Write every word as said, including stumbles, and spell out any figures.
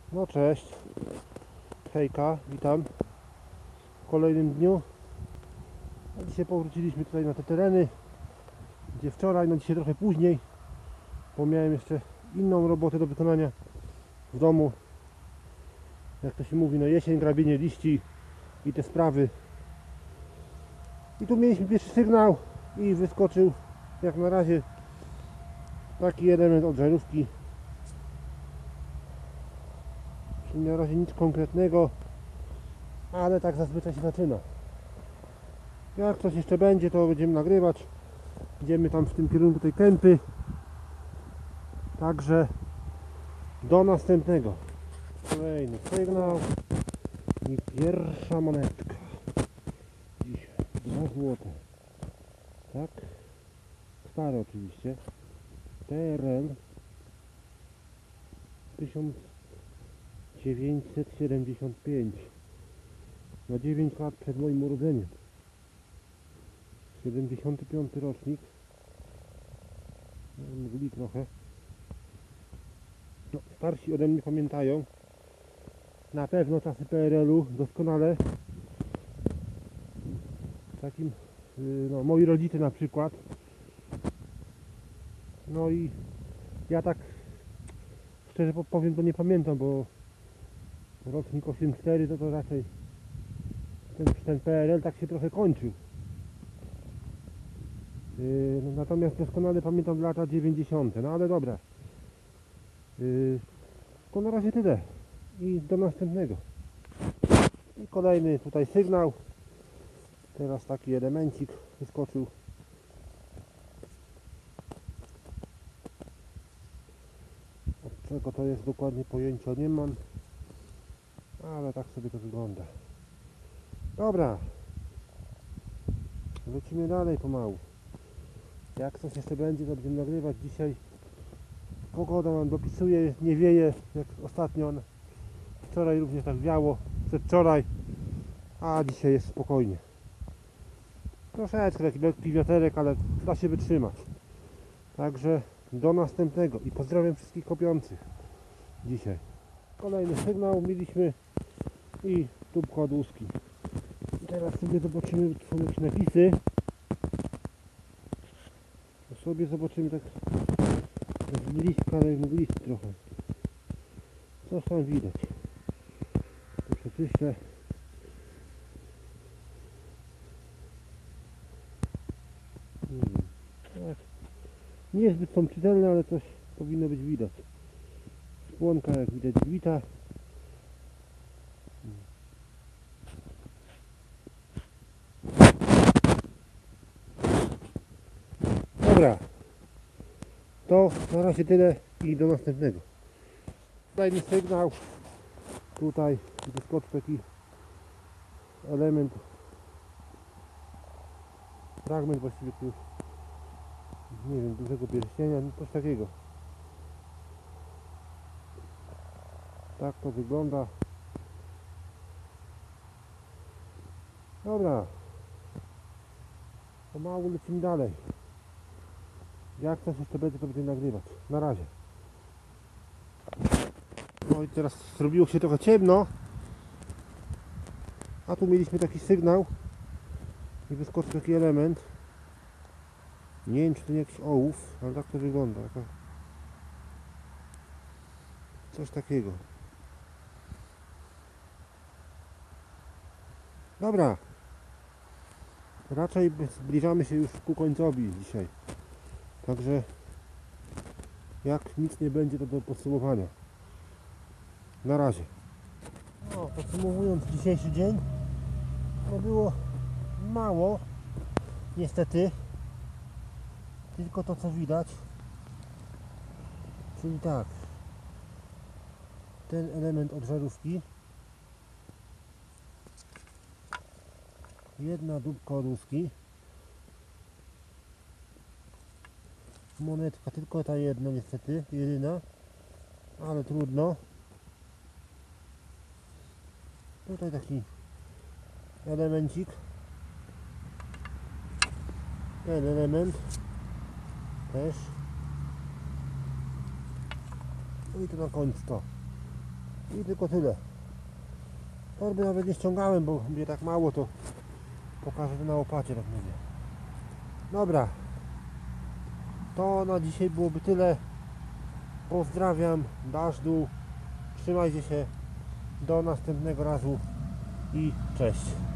No cześć, hejka, witam w kolejnym dniu. A dzisiaj powróciliśmy tutaj na te tereny, gdzie wczoraj, no dzisiaj trochę później, bo miałem jeszcze inną robotę do wykonania w domu. Jak to się mówi, no jesień, grabienie liści i te sprawy. I tu mieliśmy pierwszy sygnał i wyskoczył jak na razie taki element od żarówki. Czyli na razie nic konkretnego, ale tak zazwyczaj się zaczyna. Jak coś jeszcze będzie, to będziemy nagrywać. Idziemy tam w tym kierunku tej kępy. Także do następnego. Kolejny sygnał i pierwsza monetka. Dzisiaj dwa złote. Tak? Stare oczywiście. P R L tysiąc dziewięćset siedemdziesiąt pięć. Na dziewięć lat przed moim urodzeniem. siedemdziesiąty piąty rocznik. Mgli trochę. No, starsi ode mnie pamiętają na pewno czasy P R L u doskonale. Takim, no, moi rodzice na przykład. No i ja tak szczerze powiem, to nie pamiętam, bo rocznik osiemdziesiąt cztery to, to raczej ten, ten P R L tak się trochę kończył. Yy, no, natomiast doskonale pamiętam lata dziewięćdziesiąte. No ale dobra. Yy, to na razie tyle. I do następnego. I kolejny tutaj sygnał. Teraz taki elemencik wyskoczył. Od czego to jest dokładnie pojęcia nie mam. Ale tak sobie to wygląda. Dobra. Lecimy dalej pomału. Jak coś jeszcze będzie, to będziemy nagrywać. Dzisiaj pogoda nam dopisuje, nie wieje jak ostatnio. Wczoraj również tak wiało, przedwczoraj, a dzisiaj jest spokojnie. Troszeczkę taki lekki wiaterek, ale da się wytrzymać. Także do następnego i pozdrawiam wszystkich kopiących dzisiaj. Kolejny sygnał mieliśmy i tubko od łuski. I teraz sobie zobaczymy, co są jakieś napisy. Sobie zobaczymy tak z bliska, ale mglist trochę. Coś tam widać. To przeczyszczę. Hmm. Tak. Niezbyt są czytelne, ale coś powinno być widać. Spłonka jak widać gwita. Dobra. To na razie tyle i do następnego. Kolejny sygnał. Tutaj wyskoczy taki element, fragment właściwie tu, nie wiem, dużego pierścienia, no coś takiego. Tak to wygląda. Dobra. Pomału lecimy dalej. Jak coś jeszcze będzie, to będziemy nagrywać. Na razie. No i teraz zrobiło się trochę ciemno. A tu mieliśmy taki sygnał. I wyskoczył taki element. Nie wiem, czy to nie jakiś ołów, ale tak to wygląda. Coś takiego. Dobra. Raczej zbliżamy się już ku końcowi dzisiaj. Także jak nic nie będzie, to do podsumowania. Na razie. No, podsumowując dzisiejszy dzień, no było mało, niestety, tylko to co widać, czyli tak, ten element od żarówki, jedna dupka od łuski, monetka, tylko ta jedna niestety, jedyna, ale trudno. Tutaj taki elemencik, ten element też, no i tu na końcu to. I tylko tyle. Torby nawet nie ściągałem, bo mnie tak mało, to pokażę to na łopacie, tak mówię. Dobra. To na dzisiaj byłoby tyle. Pozdrawiam, dasz dół. Trzymajcie się. Do następnego razu i cześć.